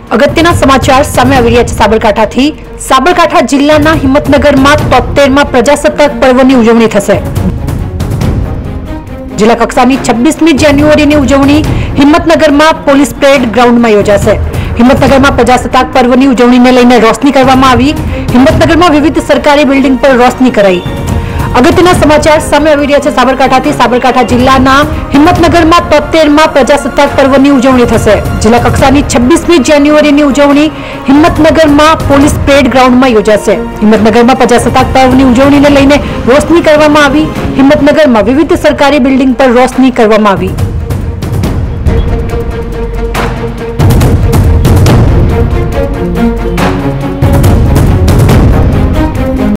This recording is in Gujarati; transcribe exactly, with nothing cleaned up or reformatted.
અગત્યના સમાચાર સામે આવી રહ્યા છે સાબરકાંઠાથી। સાબરકાંઠા જિલ્લાના હિંમતનગરમાં તોતેરમાં પ્રજાસત્તાક પર્વની ઉજવણી થશે। જિલ્લા કક્ષાની છવ્વીસમી જાન્યુઆરીની ઉજવણી હિંમતનગરમાં પોલીસ પરેડ ગ્રાઉન્ડમાં યોજાશે। હિંમતનગરમાં પ્રજાસત્તાક પર્વની ઉજવણીને લઈને રોશની કરવામાં આવી। હિંમતનગરમાં વિવિધ સરકારી બિલ્ડિંગ પર રોશની કરાઈ। અગત્યના સમાચાર સામે આવી રહ્યા છે સાબરકાંઠાથી। સાબરકાંઠા જિલ્લાના હિંમતનગરમાં તોતેરમાં પ્રજાસત્તાક પર્વની ઉજવણી થશે। જિલ્લા કક્ષાની છવ્વીસમી જાન્યુઆરીની ઉજવણી હિંમતનગરમાં પોલીસ પરેડ ગ્રાઉન્ડમાં યોજાશે। હિંમતનગરમાં પ્રજાસત્તાક પર્વની ઉજવણીને લઈને રોશની કરવામાં આવી। હિંમતનગરમાં વિવિધ સરકારી બિલ્ડિંગ પર રોશની કરવામાં આવી।